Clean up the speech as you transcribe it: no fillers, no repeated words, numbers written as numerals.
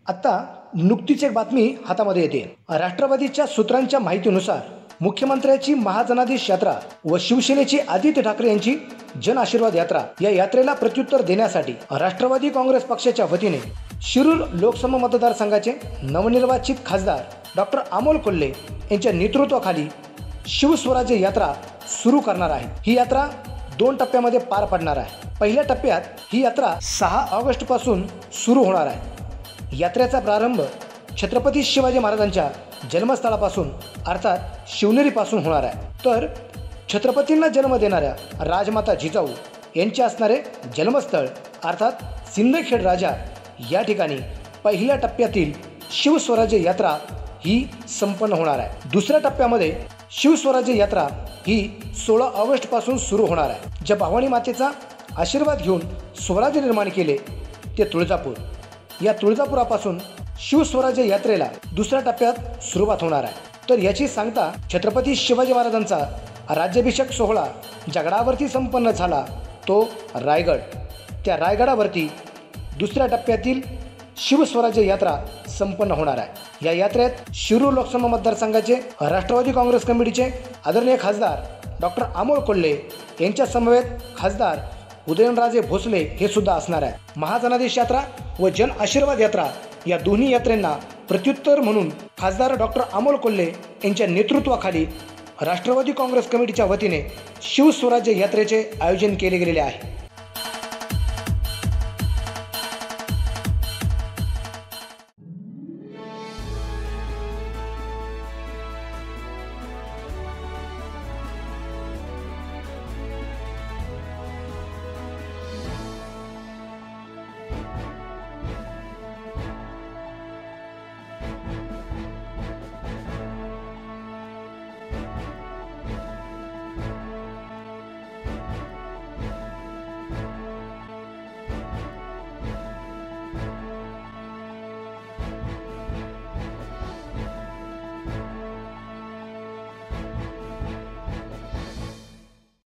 आता नुकतीच एक बातमी हातामध्ये येते। राष्ट्रवादीच्या सूत्रांच्या माहितीनुसार मुख्यमंत्र्यांची महाजनादेश यात्रा व शिवसेनेची आदित्य ठाकरे यांची जन आशीर्वाद यात्रा या यात्रेला प्रत्युत्तर देण्यासाठी राष्ट्रवादी काँग्रेस पक्षाच्या वतीने शिरूर लोकसभा मतदारसंघाचे नवनिर्वाचित खासदार डॉक्टर अमोल कोल्हे यांच्या नेतृत्वाखाली शिवस्वराज्य यात्रा सुरू करणार आहे। ही यात्रा 2 टप्प्यामध्ये पार पडणार आहे। पहिल्या टप्प्यात ही यात्रा 6 ऑगस्ट पासून सुरू होणार आहे। यात्रेचा प्रारंभ छत्रपती शिवाजी महाराजांच्या जन्मस्थळापासून अर्थात शिवनेरीपासून होणार आहे। तर छत्रपतींना जन्म देणाऱ्या राजमाता जिजाऊ यांचे असणारे जन्मस्थळ अर्थात सिंदखेड राजा या ठिकाणी पहिल्या टप्प्यातील शिवस्वराज्य यात्रा ही संपन्न होणार आहे। दुसऱ्या टप्प्यामध्ये शिवस्वराज्य यात्रा ही 16 ऑगस्ट पासून सुरू होणार आहे। ज्या भवानी मातेचा आशीर्वाद घेऊन स्वराज्य निर्माण केले ते तुळजापूर, या तुळजापुरापासून शिवस्वराज्य यात्रेला दुसऱ्या टप्प्यात सुरुवात होणार आहे। तर याची सांगता छत्रपती शिवाजी महाराजांचा राज्याभिषेक सोहळा ज्या गडावरती संपन्न झाला तो रायगड, त्या रायगडावरती दुसऱ्या टप्प्यातील शिवस्वराज्य यात्रा संपन्न होणार आहे। या यात्रेत शिरूर लोकसभा मतदारसंघाचे राष्ट्रवादी काँग्रेस कमिटीचे आदरणीय खासदार डॉक्टर अमोल कोल्हे यांच्या समवेत खासदार उदयनराजे भोसले हे सुद्धा असणार आहे। महाजनादेश यात्रा व जन आशीर्वाद यात्रा या दोन्ही यात्रेंना प्रत्युत्तर म्हणून खासदार डॉक्टर अमोल कोल्हे यांच्या नेतृत्वाखाली राष्ट्रवादी काँग्रेस कमिटीच्या वतीने शिवस्वराज्य यात्रेचे आयोजन केले गेलेले आहे।